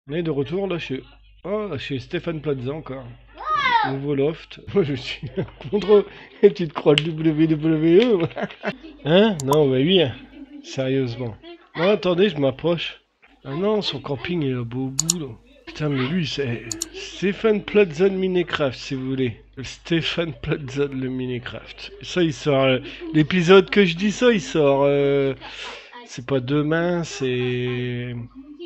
On est de retour là chez Stéphane Plaza encore. Nouveau loft. Moi je suis contre les petites croix de WWE. Hein? Non, bah oui. Sérieusement. Non, attendez, je m'approche. Ah non, son camping il est là-bas au bout là. Putain, mais lui c'est Stéphane Plaza de Minecraft si vous voulez. Stéphane Plaza de le Minecraft. Ça il sort. L'épisode que je dis ça, il sort. C'est pas demain, c'est.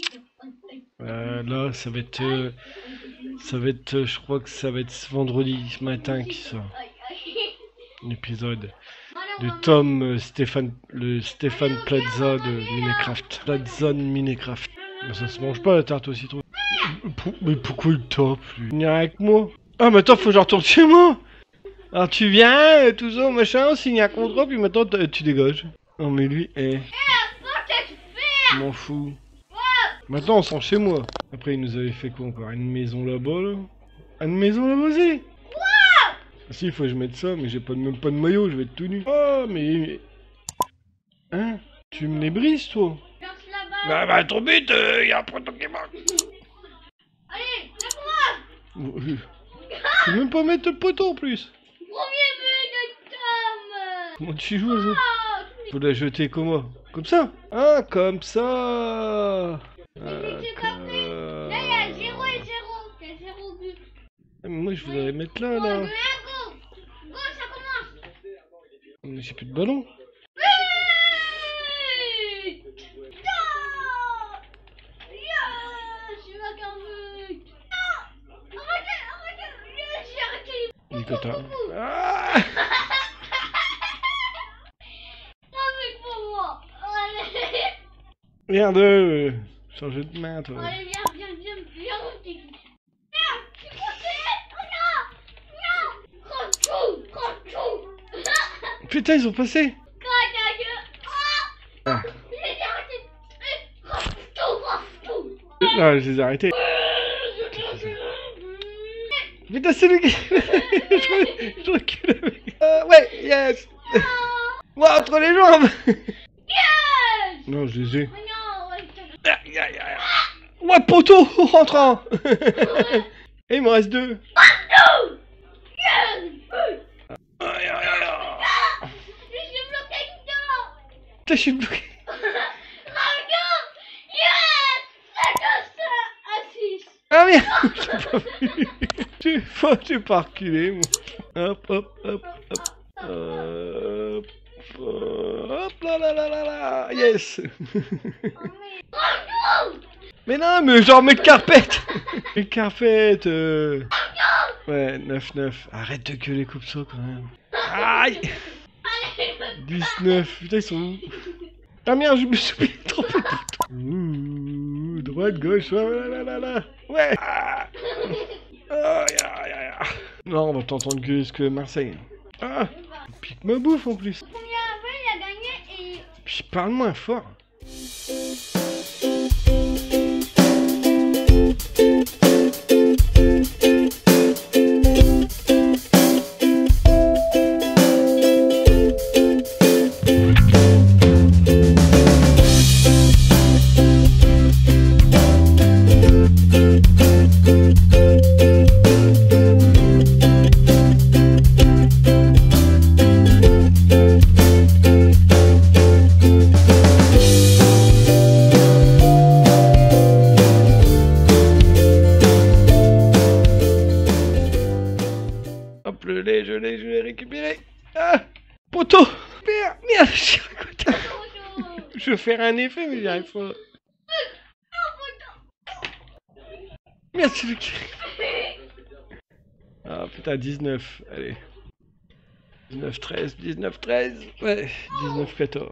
Là, ça va être, je crois que ça va être ce vendredi matin qui sort. L'épisode de Tom, le Stéphane Plaza de Minecraft. Plaza de Minecraft. Mais ça se mange pas la tarte au citron. Mais pourquoi il tape lui? Venir avec moi? Ah, mais attends, faut que je retourne chez moi! Alors tu viens, tout ça, machin, on signe un contrat, puis maintenant tu dégages. Non, mais lui, je m'en fous. Maintenant on sent chez moi. Après il nous avait fait quoi encore? Une maison là-bas là? Une maison là-bas aussi? Ah, si, il faut que je mette ça, mais j'ai même pas de maillot, je vais être tout nu. Oh mais... Hein? Tu me les brises toi? Bah ton but, y'a un poteau qui est mort. Allez, lève-moi. Tu peux même pas mettre le poteau en plus. Premier but de Tom. Comment tu joues à ça? Faut la jeter comment? Comme ça? Ah, comme ça. J'ai pas fait. Là, il y a 0 et 0. Il y a 0 but. Ah, mais moi, je voudrais mettre là, Go, là. go, go, ça commence. Mais j'ai plus de ballon. But. Yes, j'ai marqué un but. Non, arrêtez. Yes, j'ai arrêté. Nicotin. Ah! Avec pour moi. Allez. Merde! Changer de main, toi. Allez, viens. Viens, tu prends tout. Putain, ils ont passé! Ah. Non, je les ai arrêtés. Putain, c'est lui qui... je recule avec... ouais, yes! Moi, entre les jambes! Yes. Non, je les ai. Non, ouais, Ouais, poteau rentrant. Et il me reste 2. je suis bloqué dedans. Putain, je suis bloqué. Regarde. Yes. C'est 6. Ah merde, j'ai pas vu. J'ai pas reculé, moi. Hop. Hop là. Yes. Mais non, mais genre mes carpettes. Mes carpettes. Ouais, 9-9. Arrête de gueuler comme ça quand même. Aïe. 19. Putain, ils sont où? Ah merde, je me suis bien trompé. Droite, gauche, là. Ouais. Non, on va t'entendre gueuler ce que Marseille. Ah, pique ma bouffe en plus. Combien il a gagné et... Puis parle moins fort. Hop, je l'ai récupéré. Ah, poteau. Merde, je suis à côté. Je veux faire un effet, mais j'y arrive pas. Merde, c'est lui qui... Ah putain, 19, allez. 19-13, ouais, 19-14.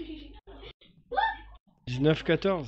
19-14.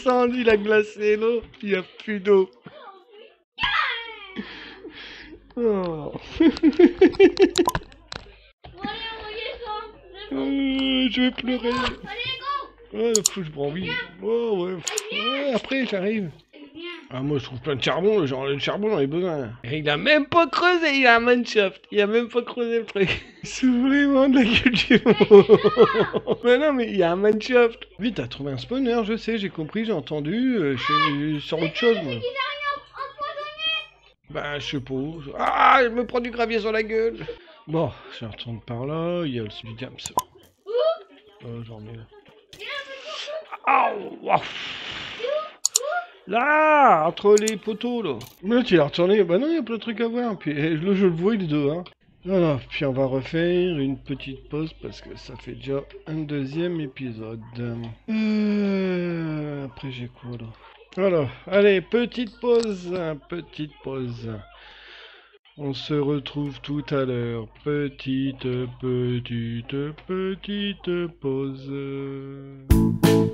descendre, il a glacé l'eau, il n'y a plus d'eau. Oh. Bon, allez, on descend. Je vais pleurer. Allez, go. Ouais, faut que je prends, oui. Oh, ouais. Ouais, après, j'arrive. Viens. Ah, moi, je trouve plein de charbon, genre, le charbon, j'en ai besoin. Et il a même pas creusé, il a un mineshaft. Il a même pas creusé le truc. C'est vraiment de la gueule du monde. Mais non, mais il y a un mineshaft. Vite, t'as trouvé un spawner, je sais, j'ai compris, j'ai entendu. Je suis sur autre chose, moi. Ils arrivent empoisonnés. Bah, je sais pas. Ah, je me prends du gravier sur la gueule. Bon, je retourne par là, il y a le Subidams. Oh, j'en mets là. Aouh, waouh. Là, entre les poteaux, là. Mais là, tu l'as retourné. Bah non, il y a plein de trucs à voir. Puis là, je le vois, il est dehors. Voilà, puis on va refaire une petite pause parce que ça fait déjà un deuxième épisode. Après, j'ai quoi, là? Voilà, allez, petite pause, petite pause. On se retrouve tout à l'heure. Petite pause.